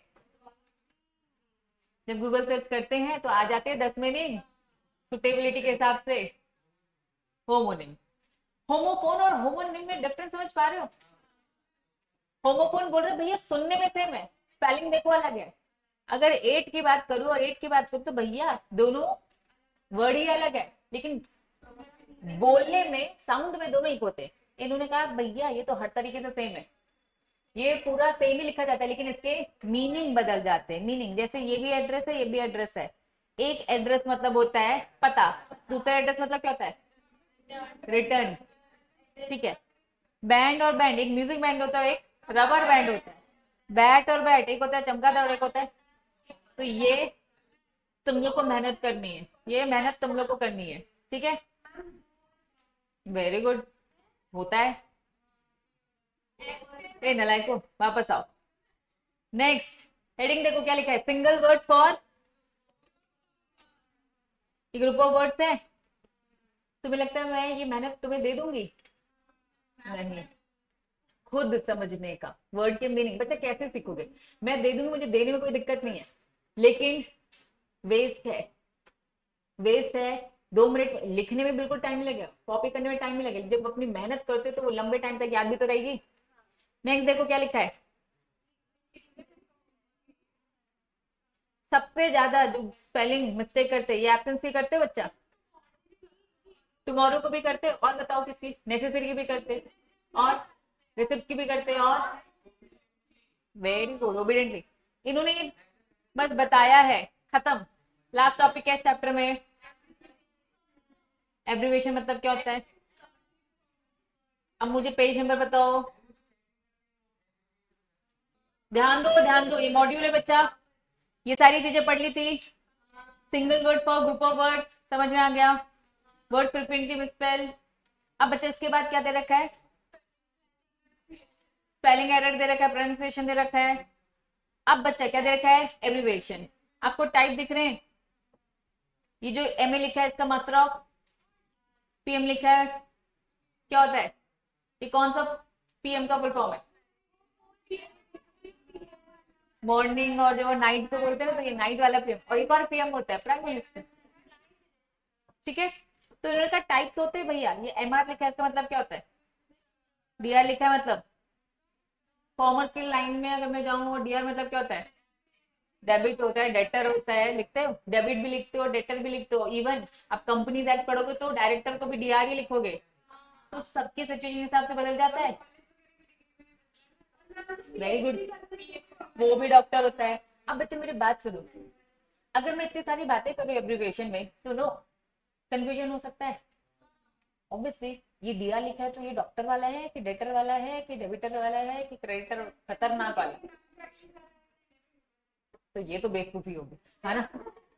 जब गूगल सर्च करते हैं तो आ जाते हैं 10 मीनिंग सुटेबिलिटी के हिसाब से। होमोनिम, होमोफोन और होमोनिम में डिफरेंस समझ पा रहे हो? होमोफोन बोल रहे भैया सुनने में सेम है, स्पेलिंग देखो अलग है। अगर एट की बात करूं और एट की बात करूं तो भैया दोनों वर्ड ही अलग है, लेकिन बोलने में, साउंड में दोनों एक होते हैं। इन्होंने कहा भैया ये तो हर तरीके से सेम है, ये पूरा सेम ही लिखा जाता है, लेकिन इसके मीनिंग बदल जाते हैं। मीनिंग जैसे ये भी एड्रेस है, ये भी एड्रेस है। एक एड्रेस मतलब होता है पता, दूसरा एड्रेस मतलब क्या होता है? रिटर्न। ठीक है। बैंड और बैंड, एक म्यूजिक बैंड होता है, एक रबर बैंड होता है। बैट और बैट, एक होता है चमगादड़ और एक होता है। तो ये तुम लोग को मेहनत करनी है, ये मेहनत तुम लोग को करनी है, ठीक है? वेरी गुड, होता है। ए नलायको, वापस आओ। नेक्स्ट हेडिंग देखो क्या लिखा है, single words for, group of words है। तुम्हें लगता है मैं ये मेहनत तुम्हें दे दूंगी? नहीं, खुद समझने का, वर्ड के मीनिंग। बच्चा कैसे सीखोगे? मैं दे दूंगी, मुझे देने में कोई दिक्कत नहीं है, लेकिन वेस्ट है, वेस्ट है। 2 मिनट लिखने में बिल्कुल टाइम लगेगा, कॉपी करने में टाइम लगेगा, जब अपनी मेहनत करते हो तो वो लंबे टाइम तक याद भी तो रहेगी। नेक्स्ट देखो क्या लिखा है, सबसे ज्यादा जो स्पेलिंग मिस्टेक करते हैं ये एब्सेंस की करते बच्चा, टुमारो को भी करते, और बताओ किसकी? नेसेसरी की भी करते, और रिसिप्ट की भी करते, और वेरी गुड ओबीडियंटली। इन्होंने बस बताया है, खत्म। लास्ट टॉपिक है इस चैप्टर में, एब्रीविएशन मतलब क्या होता है। अब मुझे पेज नंबर बताओ, ध्यान दो ध्यान दो, ये मॉड्यूल है बच्चा, ये सारी चीजें पढ़ ली थी। Single word for group of words समझ में आ गया, वर्ड फ्रीक्वेंटली मिसस्पेल। अब बच्चा इसके बाद क्या दे रखा है? स्पेलिंग एरर दे रखा है, प्रोनाउंसिएशन दे रखा है। अब बच्चा क्या दे रखा है? एब्रीविएशन। आपको टाइप दिख रहे हैं, ये जो एम ए लिखा है इसका मास्टर ऑफ पीएम लिखा है, क्या होता है? ये कौन सा पीएम का फुल फॉर्म है? मॉर्निंग, और जो नाइट को बोलते हैं तो ये नाइट वाला पीएम, और एक और पीएम होता है प्राइम मिनिस्टर, ठीक है? तो इनका टाइप्स होते हैं भैया। ये एमआर लिखा है, इसका मतलब क्या होता है? डीआर लिखा है, मतलब कॉमर्स की लाइन में अगर मैं जाऊँ, और डीआर मतलब क्या होता है? डेबिट होता है, डेटर होता है, लिखते हो डेबिट भी लिखते हो, डेटर भी लिखते हो। इवन आप कंपनीज एक्ट पढ़ोगे तो डायरेक्टर को भी डीआर ही लिखोगे, तो सबके सिचुएशन के हिसाब से बदल जाता है। वेरी गुड, वो भी डॉक्टर होता है। अब बच्चे मेरी बात सुनो, अगर मैं इतनी सारी बातें करूँ एब्रीविएशन में, सुनो, कंफ्यूजन हो सकता है। ऑब्वियसली ये डीआर लिखा है तो ये डॉक्टर वाला है कि डेटर वाला है कि डेबिटर वाला है कि क्रेडिटर खतरनाक वाला है, तो ये तो बेवकूफी होगी, है ना?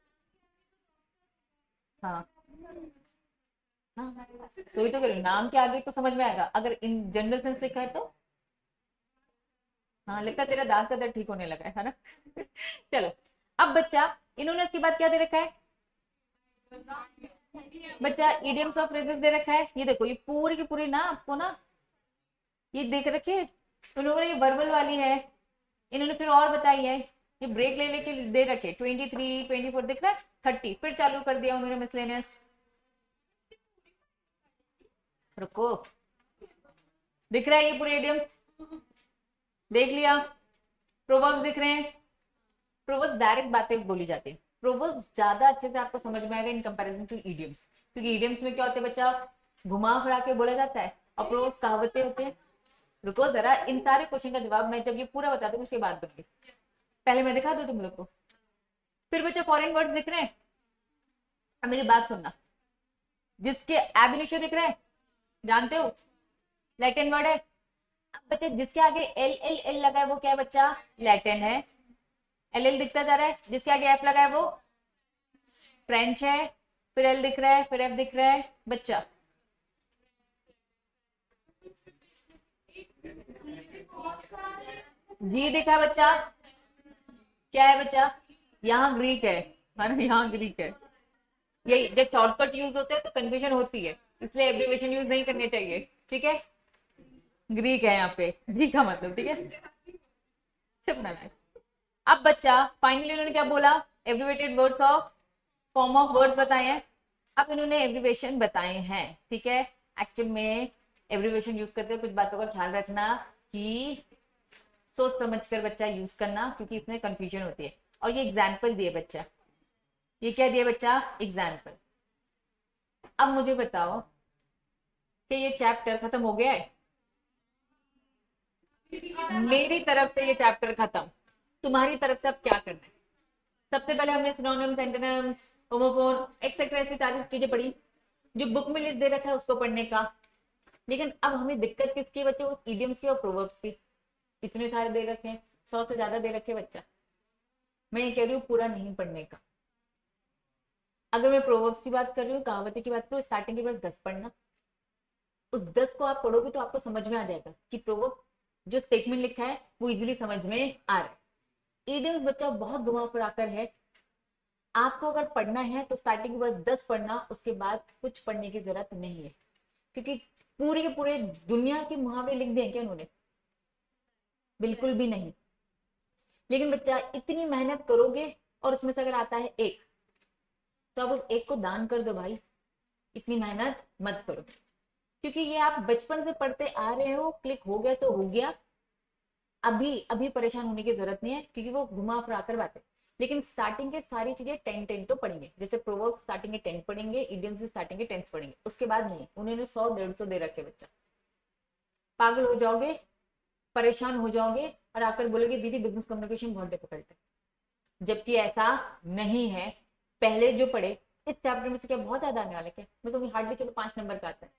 हाँ हाँ, तो ये तो करो, नाम के आगे तो समझ में आएगा। अगर इन जनरल सेंस लिखा है तो हाँ, लगता है तेरा दांत का दर्द ठीक होने लगा है ना? चलो, अब बच्चा इन्होंने इसके बाद क्या दे रखा है? बच्चा इडियम्स ऑफ फ्रेजेस दे रखा है। ये देखो, ये पूरी की पूरी ना आपको ना ये देख रखी है, उन्होंने ये वर्बल वाली है, इन्होंने फिर और बताई है, ये ब्रेक ले लेके दे रखे 23, 24 दिख रहा है, 30 फिर चालू कर दिया उन्होंने मिसलेनियस। रुको, दिख रहा है ये पूरे इडियम्स, देख लिया। प्रोवर्ब्स दिख रहे हैं, प्रोवर्ब्स डायरेक्ट बातें बोली जाती है, प्रोवर्ब्स ज्यादा अच्छे से आपको समझ में आएगा इन कंपैरिजन टू इडियम्स, क्योंकि इडियम्स में क्या होता है बच्चा, घुमा फिरा के बोला जाता है, और प्रोवर्ब्स कहावतें होते हैं। रुको जरा, इन सारे क्वेश्चन का जवाब मैं जब ये पूरा बता दूंगी उसके बाद दूंगी, पहले मैं दिखा दूं तुम लोग को। फिर बच्चा फॉरेन वर्ड्स दिख रहे हैं, अब मेरी बात सुनना, जिसके एब इनिशियो दिख रहा है, जानते हो लैटिन वर्ड है। अब बच्चे जिसके आगे एल एल एल लगा है वो क्या है बच्चा? लैटिन है। एल एल दिखता जा रहा है, जिसके आगे एफ लगा है वो फ्रेंच है, फिर एल दिख रहा है, फिर एफ दिख रहा है बच्चा। जी दिखा है बच्चा, क्या है बच्चा, यहाँ ग्रीक है ना, यहाँ ग्रीक है। यही जब शॉर्टकट यूज होते हैं तो कंफ्यूजन होती है, इसलिए एब्रिविएशन यूज नहीं करने चाहिए, ठीक है। ग्रीक है यहाँ पे, जी का मतलब, ठीक है, चुप ना रहे। अब बच्चा फाइनली उन्होंने क्या बोला, abbreviated words of form of words बताए हैं। अब इन्होंने एब्रिवेशन बताए हैं, ठीक है। एक्चुअल में एब्रिवेशन यूज करते हुए कुछ बातों का ख्याल रखना कि सोच समझ कर बच्चा यूज करना, क्योंकि इसमें कंफ्यूजन होती है। और ये एग्जाम्पल दिए बच्चा, ये क्या दिया बच्चा, एग्जाम्पल। अब मुझे बताओ कि ये चैप्टर खत्म हो गया है, मेरी तरफ से ये चैप्टर खत्म, तुम्हारी तरफ से अब क्या करना है। सबसे पहले हमने सिनोनिम्स, एंटोनिम्स, होमोफोन एक्सेट्रा ऐसी सारी चीजें पढ़ी, जो बुक में लिस्ट दे रखा है उसको पढ़ने का। लेकिन अब हमें दिक्कत किसकी बच्चे, उस इडियम्स की और प्रोवर्ब्स की। इतने सारे दे रखे हैं, 100 से ज्यादा दे रखे बच्चा। मैं ये कह रही हूँ पूरा नहीं पढ़ने का। अगर मैं प्रोवर्ब्स की बात कर रही हूँ, कहावतें की बात कर रही हूँ, स्टार्टिंग के बस 10 पढ़ना। उस 10 को आप पढ़ोगे तो आपको समझ में आ जाएगा कि प्रोवर्ब जो स्टेटमेंट लिखा है वो इजीली समझ में आ रहा है। इडियम्स बच्चा बहुत घुमा फिराकर है, आपको अगर पढ़ना है तो स्टार्टिंग के बस 10 पढ़ना, उसके बाद कुछ पढ़ने की जरूरत नहीं है, क्योंकि पूरे के पूरे दुनिया के मुहावरे लिख दिए क्या उन्होंने, बिल्कुल भी नहीं। लेकिन बच्चा इतनी मेहनत करोगे और उसमें से अगर आता है एक, तो आप उस एक को दान कर दो भाई, इतनी मेहनत मत करो। क्योंकि ये आप बचपन से पढ़ते आ रहे हो, क्लिक हो गया तो हो गया, अभी अभी परेशान होने की जरूरत नहीं है, क्योंकि वो घुमा फिरा कर बात है। लेकिन स्टार्टिंग के सारी चीजें 10 तो पढ़ेंगे, जैसे प्रोवर्ब स्टार्टिंग के 10 पढ़ेंगे, इडियम्स स्टार्टिंग के 10 पढ़ेंगे, उसके बाद नहीं। उन्होंने 100-150 दे रखे बच्चा, पागल हो जाओगे, परेशान हो जाओगे और आकर बोलोगे दीदी बिजनेस कम्युनिकेशन बहुत डिफिकल्ट है, जबकि ऐसा नहीं है। पहले जो पढ़े इस चैप्टर में से क्या बहुत ज्यादा आने वाला, क्या मैं कहूँगी हार्डली चलो 5 नंबर का आता है,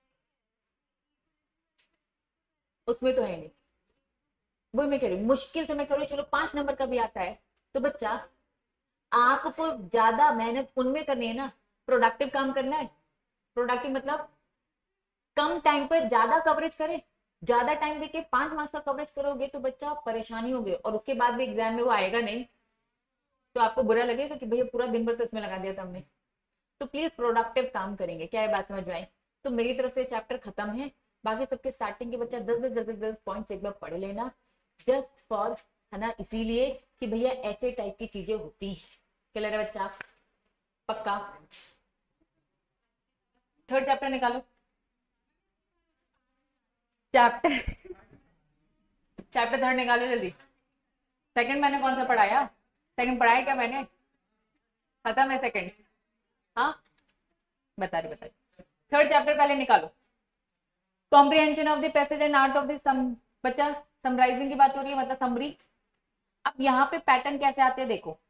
उसमें तो है नहीं। वही मैं कह रही हूँ, मुश्किल से मैं कह रही हूँ चलो 5 नंबर का भी आता है, तो बच्चा आपको ज्यादा मेहनत उनमें करनी है ना, प्रोडक्टिव काम करना है। प्रोडक्टिव मतलब कम टाइम पर ज्यादा कवरेज करे, ज्यादा टाइम देके 5 मार्क्स का कवरेज करोगे तो बच्चा परेशानी होगी, और उसके बाद भी एग्जाम में वो आएगा नहीं, तो आपको बुरा लगेगा कि भैया पूरा दिन भर तो इसमें लगा दिया था हमने। तो प्लीज प्रोडक्टिव काम करेंगे, क्या ये बात समझ में आई। तो मेरी तरफ से चैप्टर खत्म है, बाकी सबके स्टार्टिंग के बच्चा 10-10 पॉइंट्स एक बार पढ़ लेना, जस्ट फॉर, है ना, इसीलिए कि भैया ऐसे टाइप की चीजें होती हैं। क्या लग रहा है बच्चा, पक्का। थर्ड चैप्टर निकालो, चैप्टर चैप्टर थर्ड निकालो जल्दी। सेकंड मैंने कौन सा पढ़ाया, सेकंड पढ़ाया क्या मैंने, खत्म है सेकंड। हाँ बता रही। थर्ड चैप्टर पहले निकालो, comprehension of the passage and art of the sum. बच्चा समराइजिंग की बात हो रही है, मतलब समरी। अब यहाँ पे पैटर्न कैसे आते हैं देखो,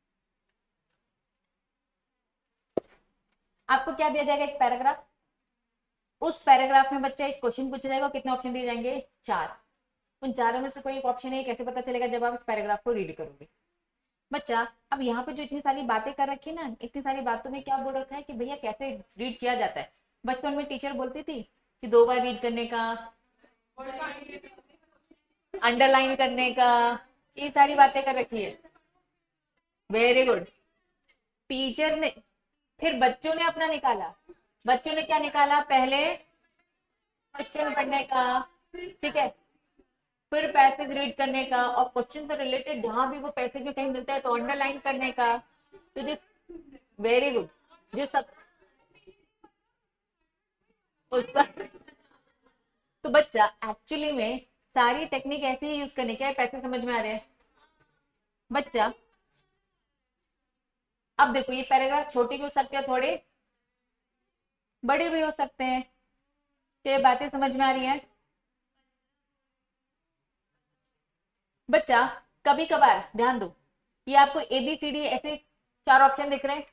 आपको क्या दिया जाएगा, एक पैराग्राफ, उस पैराग्राफ में बच्चा एक क्वेश्चन पूछा जाएगा, कितने ऑप्शन दिए जाएंगे, 4। उन चारों में से कोई एक ऑप्शन है, कैसे पता चलेगा, जब आप इस पैराग्राफ को रीड करोगे। बच्चा अब यहाँ पे जो इतनी सारी बातें कर रखी ना, इतनी सारी बातों में क्या बोल रखा है कि भैया कैसे रीड किया जाता है। बचपन में टीचर बोलती थी कि 2 बार रीड करने का, अंडरलाइन करने का, ये सारी बातें कर रखी है। वेरी गुड, टीचर ने, फिर बच्चों ने अपना निकाला। बच्चों ने क्या निकाला, पहले क्वेश्चन पढ़ने का, ठीक है, फिर पैसेज रीड करने का, और क्वेश्चन से रिलेटेड जहां भी वो पैसेज में कहीं मिलता है तो अंडरलाइन करने का। तो जिस, वेरी गुड, जो सब उसका तो बच्चा एक्चुअली में सारी टेक्निक ऐसे ही यूज करने के, पैसे समझ में आ रहे हैं बच्चा। अब देखो ये पैराग्राफ छोटे भी हो सकते हैं, थोड़े बड़े भी हो सकते हैं, तो ये बातें समझ में आ रही हैं बच्चा। कभी कभार ध्यान दो, ये आपको ABCD ऐसे 4 ऑप्शन दिख रहे हैं,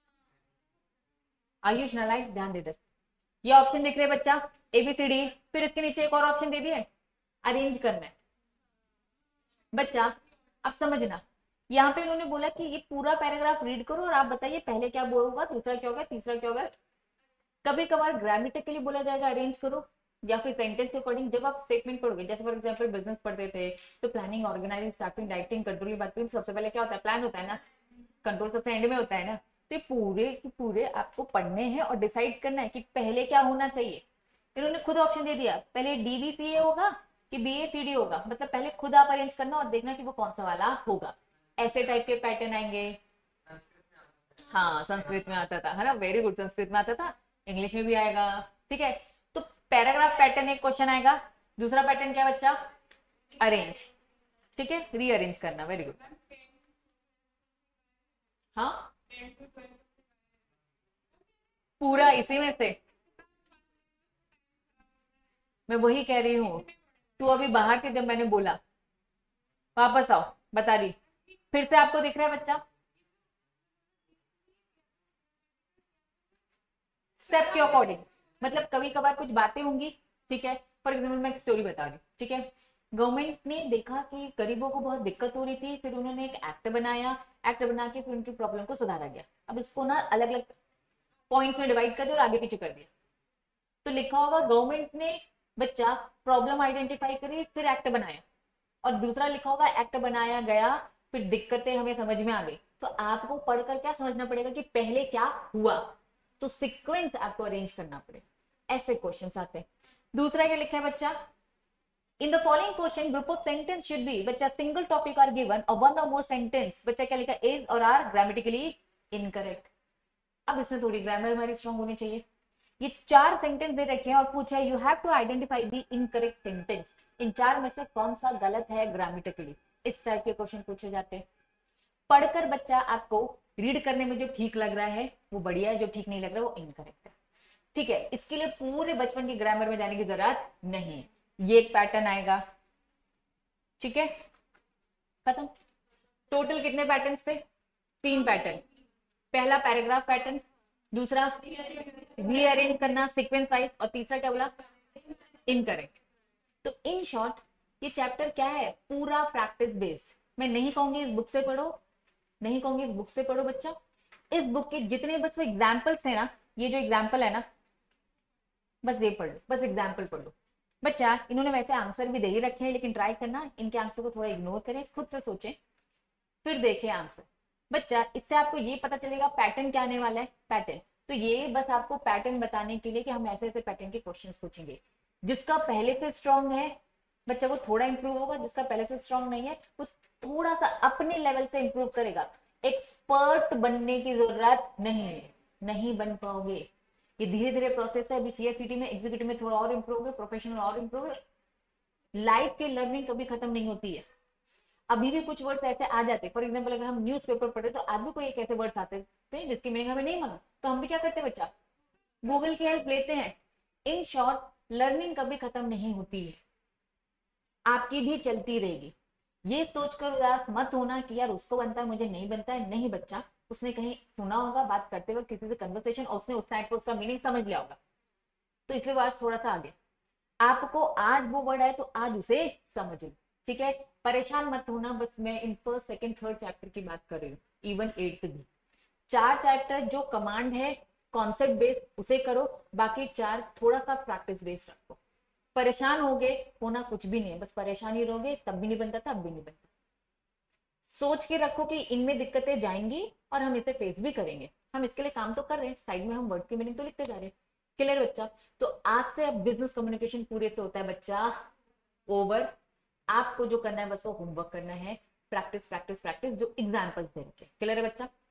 आयुष नालायक ध्यान दे दे, ये ऑप्शन दिख रहे हैं बच्चा ABCD, फिर इसके नीचे एक और ऑप्शन दे दिए, अरेंज करना है। बच्चा अब समझना, यहाँ पे इन्होंने बोला कि ये पूरा पैराग्राफ रीड करो और आप बताइए पहले क्या बोलूंगा, दूसरा क्या होगा, तीसरा क्या होगा। कभी कभार ग्रामेटिकली बोला जाएगा अरेंज करो, या फिर सेंटेंस के अकॉर्डिंग। जब आप स्टेटमेंट पढ़ोगे, जैसे फॉर एग्जांपल बिजनेस पढ़ते थे तो planning, organising, staffing, dieting, control की बात करें, सबसे पहले क्या होता है, प्लान होता है ना, कंट्रोल सबसे एंड में होता है ना। तो ये पूरे के पूरे आपको पढ़ने हैं और डिसाइड करना है कि पहले क्या होना चाहिए। इन्होंने खुद ऑप्शन दे दिया, पहले डीबीसीए होगा कि बीएसीडी होगा, मतलब पहले खुद आप अरेंज करना और देखना कि वो कौन सा वाला होगा। ऐसे टाइप के पैटर्न आएंगे। हाँ, संस्कृत में आता था, है ना, वेरी गुड, संस्कृत में आता था, इंग्लिश में भी आएगा। ठीक है, तो पैराग्राफ पैटर्न एक क्वेश्चन आएगा। दूसरा पैटर्न क्या बच्चा, अरेंज, ठीक है, रीअरेंज करना, वेरी गुड। हाँ, पूरा इसी में से मैं वही कह रही हूँ, तू अभी बाहर थे जब मैंने बोला, वापस आओ, बता रही, फिर से आपको दिख रहा है बच्चा, स्टेप के अकॉर्डिंग, मतलब कभी कभार कुछ बातें होंगी, ठीक है। फॉर एग्जाम्पल मैं एक स्टोरी बता रही हूँ, ठीक है। गवर्नमेंट ने देखा कि गरीबों को बहुत दिक्कत हो रही थी, फिर उन्होंने एक एक्ट बनाया, एक्ट बना के फिर उनकी प्रॉब्लम को सुधारा गया। अब इसको ना अलग अलग पॉइंट्स में डिवाइड कर दिया और आगे पीछे कर दिया। तो लिखा होगा गवर्नमेंट ने बच्चा प्रॉब्लम आइडेंटिफाई करी, फिर एक्ट बनाया, और दूसरा लिखा होगा एक्ट बनाया गया, फिर दिक्कतें हमें समझ में आ गई। तो आपको पढ़कर क्या समझना पड़ेगा कि पहले क्या हुआ, तो सीक्वेंस आपको अरेंज करना पड़ेगा। ऐसे क्वेश्चंस आते हैं। दूसरा क्या लिखा है बच्चा, in the following question group of sentence should be, बच्चा सिंगल टॉपिक आर गिवन और वन और मोर सेंटेंस, बच्चा क्या लिखा, इज और आर ग्रामेटिकली इनकरेक्ट। अब इसमें थोड़ी ग्रामर हमारी स्ट्रांग होनी चाहिए। ये 4 सेंटेंस दे रखे हैं और पूछा है you have to identify the incorrect sentence, इन 4 में से कौन सा गलत है ग्रामेटिकली। इस टाइप के क्वेश्चन पूछे जाते हैं। पढ़कर बच्चा आपको रीड करने में जो ठीक लग रहा है वो बढ़िया है, जो ठीक नहीं लग रहा है वो इनकरेक्ट है, ठीक है। इसके लिए पूरे बचपन की ग्रामर में जाने की जरूरत नहीं है। ये एक पैटर्न आएगा, ठीक है, खत्म। टोटल कितने पैटर्न्स थे, 3 पैटर्न। पहला पैराग्राफ पैटर्न, दूसरा रीअरेंज करना सीक्वेंस वाइज, और तीसरा क्या बोला, इनकरेक्ट। तो इन शॉर्ट ये चैप्टर क्या है, पूरा प्रैक्टिस बेस्ड। मैं नहीं कहूंगी इस बुक से पढ़ो, नहीं कहूंगी इस बुक से पढ़ो बच्चा। इस बुक के जितने बस वो एग्जाम्पल्स है ना, ये जो एग्जाम्पल है ना, बस ये पढ़ लो, बस एग्जाम्पल पढ़ लो बच्चा। इन्होंने वैसे आंसर भी दे ही रखे हैं, लेकिन ट्राई करना इनके आंसर को थोड़ा इग्नोर करें, खुद से सोचें, फिर देखें आंसर। बच्चा इससे आपको ये पता चलेगा पैटर्न क्या आने वाला है, पैटर्न। तो ये बस आपको पैटर्न बताने के लिए कि हम ऐसे ऐसे पैटर्न के क्वेश्चंस पूछेंगे। जिसका पहले से स्ट्रांग है बच्चा वो थोड़ा इंप्रूव होगा, जिसका पहले से स्ट्रांग नहीं है वो थोड़ा सा अपने लेवल से इंप्रूव करेगा। एक्सपर्ट बनने की जरूरत नहीं है, नहीं बन पाओगे। ये धीरे धीरे प्रोसेस है। अभी सीएससीटी में, एग्जीक्यूटिव में थोड़ा और इंप्रूव हो, प्रोफेशनल और इंप्रूव हो। लाइफ की लर्निंग कभी खत्म नहीं होती है। अभी भी कुछ वर्ड्स ऐसे आ जाते, फॉर एग्जाम्पल अगर हम न्यूज़पेपर पढ़े तो आज भी कोई एक ऐसे वर्ड्स आते थे जिसकी मीनिंग हमें नहीं मालूम, तो हम भी क्या करते बच्चा, गूगल की हेल्प लेते हैं। इन शॉर्ट लर्निंग कभी खत्म नहीं होती है, आपकी भी चलती रहेगी। ये सोचकर उदास मत होना कि यार उसको बनता है मुझे नहीं बनता है। नहीं बच्चा, उसने कहीं सुना होगा बात करते वक्त किसी से कन्वर्सेशन, और उसने उस टाइम पर उसका मीनिंग समझ लिया होगा, तो इसलिए वो आज थोड़ा सा आगे। आपको आज वो वर्ड है तो आज उसे समझ लो, ठीक है। परेशान मत होना, बस मैं इन फर्स्ट सेकंड थर्ड चैप्टर की बात कर रही हूँ, इवन 8th भी। 4 चैप्टर जो कमांड है कॉन्सेप्ट बेस्ड उसे करो, बाकी 4 थोड़ा सा प्रैक्टिस बेस्ड रखो। परेशान होगे होना कुछ भी नहीं है, बस परेशान ही रहोगे, तब भी नहीं बनता था, अब भी नहीं बनता। सोच के रखो कि इनमें दिक्कतें जाएंगी और हम इसे फेस भी करेंगे। हम इसके लिए काम तो कर रहे हैं, साइड में हम वर्ड की मीनिंग तो लिखते जा रहे हैं। क्लियर बच्चा? तो आज से अब बिजनेस कम्युनिकेशन पूरे से होता है बच्चा ओवर। आपको जो करना है बस वो होमवर्क करना है, प्रैक्टिस प्रैक्टिस प्रैक्टिस, जो एग्जाम्पल्स दे रखे। क्लियर है बच्चा?